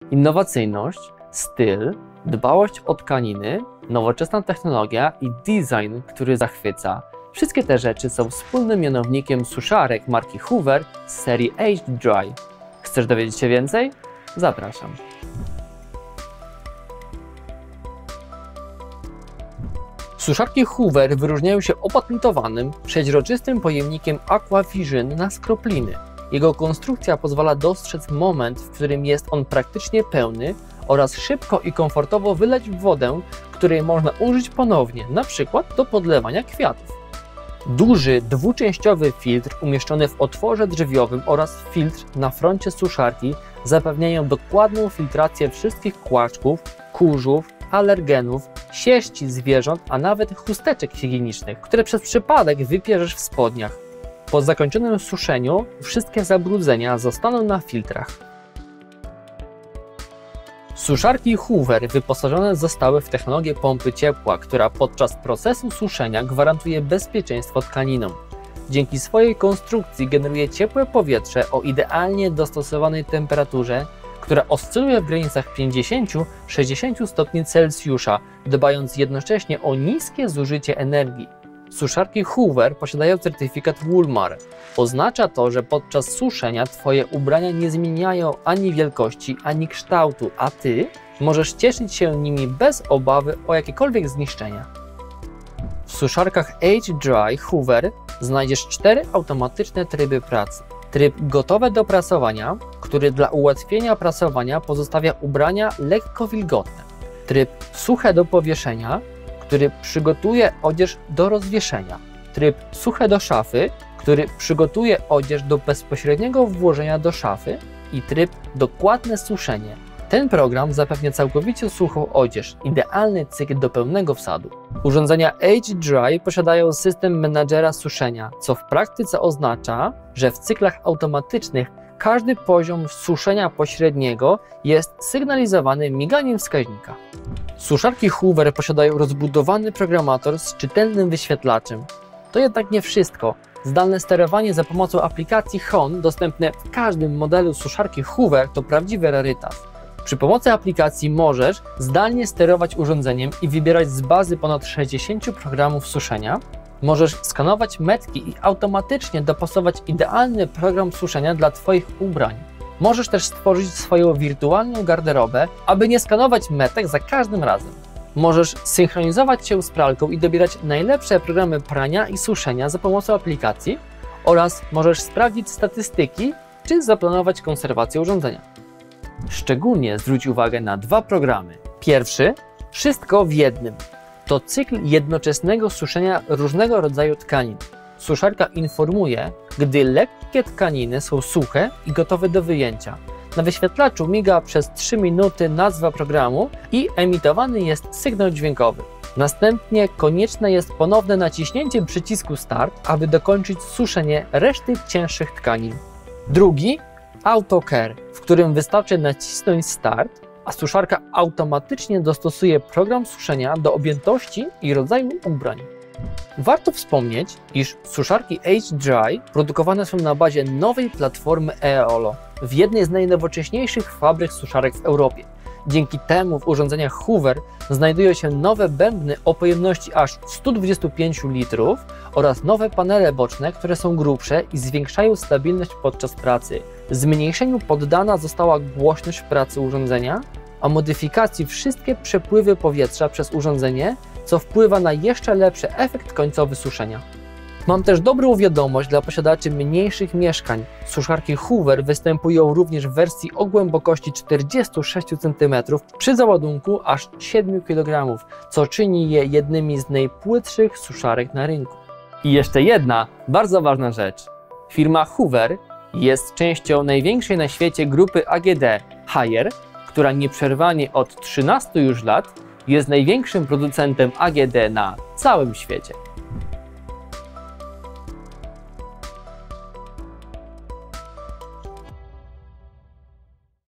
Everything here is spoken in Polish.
Innowacyjność, styl, dbałość o tkaniny, nowoczesna technologia i design, który zachwyca. Wszystkie te rzeczy są wspólnym mianownikiem suszarek marki Hoover z serii Aged Dry. Chcesz dowiedzieć się więcej? Zapraszam. Suszarki Hoover wyróżniają się opatentowanym, przeźroczystym pojemnikiem Aquavision na skropliny. Jego konstrukcja pozwala dostrzec moment, w którym jest on praktycznie pełny oraz szybko i komfortowo wylać wodę, której można użyć ponownie, np. do podlewania kwiatów. Duży, dwuczęściowy filtr umieszczony w otworze drzwiowym oraz filtr na froncie suszarki zapewniają dokładną filtrację wszystkich kłaczków, kurzów, alergenów, sieści zwierząt, a nawet chusteczek higienicznych, które przez przypadek wypierzesz w spodniach. Po zakończonym suszeniu wszystkie zabrudzenia zostaną na filtrach. Suszarki Hoover wyposażone zostały w technologię pompy ciepła, która podczas procesu suszenia gwarantuje bezpieczeństwo tkaninom. Dzięki swojej konstrukcji generuje ciepłe powietrze o idealnie dostosowanej temperaturze, która oscyluje w granicach 50–60 stopni Celsjusza, dbając jednocześnie o niskie zużycie energii. Suszarki Hoover posiadają certyfikat Woolmar. Oznacza to, że podczas suszenia Twoje ubrania nie zmieniają ani wielkości, ani kształtu, a Ty możesz cieszyć się nimi bez obawy o jakiekolwiek zniszczenia. W suszarkach Aged Dry Hoover znajdziesz 4 automatyczne tryby pracy. Tryb gotowe do prasowania, który dla ułatwienia prasowania pozostawia ubrania lekko wilgotne. Tryb suche do powieszenia, który przygotuje odzież do rozwieszenia. Tryb suche do szafy, który przygotuje odzież do bezpośredniego włożenia do szafy i tryb dokładne suszenie. Ten program zapewnia całkowicie suchą odzież, idealny cykl do pełnego wsadu. Urządzenia Aged Dry posiadają system menadżera suszenia, co w praktyce oznacza, że w cyklach automatycznych każdy poziom suszenia pośredniego jest sygnalizowany miganiem wskaźnika. Suszarki Hoover posiadają rozbudowany programator z czytelnym wyświetlaczem. To jednak nie wszystko. Zdalne sterowanie za pomocą aplikacji HON dostępne w każdym modelu suszarki Hoover to prawdziwy rarytas. Przy pomocy aplikacji możesz zdalnie sterować urządzeniem i wybierać z bazy ponad 60 programów suszenia. Możesz skanować metki i automatycznie dopasować idealny program suszenia dla Twoich ubrań. Możesz też stworzyć swoją wirtualną garderobę, aby nie skanować metek za każdym razem. Możesz synchronizować się z pralką i dobierać najlepsze programy prania i suszenia za pomocą aplikacji oraz możesz sprawdzić statystyki czy zaplanować konserwację urządzenia. Szczególnie zwróć uwagę na 2 programy. Pierwszy, wszystko w jednym. To cykl jednoczesnego suszenia różnego rodzaju tkanin. Suszarka informuje, gdy lekkie tkaniny są suche i gotowe do wyjęcia. Na wyświetlaczu miga przez 3 minuty nazwa programu i emitowany jest sygnał dźwiękowy. Następnie konieczne jest ponowne naciśnięcie przycisku Start, aby dokończyć suszenie reszty cięższych tkanin. Drugi, Auto Care, w którym wystarczy nacisnąć Start, a suszarka automatycznie dostosuje program suszenia do objętości i rodzaju ubrań. Warto wspomnieć, iż suszarki Aged Dry produkowane są na bazie nowej platformy EOLO w jednej z najnowocześniejszych fabryk suszarek w Europie. Dzięki temu w urządzeniach Hoover znajdują się nowe bębny o pojemności aż 125 litrów oraz nowe panele boczne, które są grubsze i zwiększają stabilność podczas pracy. Zmniejszeniu poddana została głośność pracy urządzenia, a modyfikacji wszystkie przepływy powietrza przez urządzenie, co wpływa na jeszcze lepszy efekt końcowy suszenia. Mam też dobrą wiadomość dla posiadaczy mniejszych mieszkań. Suszarki Hoover występują również w wersji o głębokości 46 cm przy załadunku aż 7 kg, co czyni je jednymi z najpłytszych suszarek na rynku. I jeszcze jedna bardzo ważna rzecz. Firma Hoover jest częścią największej na świecie grupy AGD Haier, która nieprzerwanie od 13 już lat jest największym producentem AGD na całym świecie.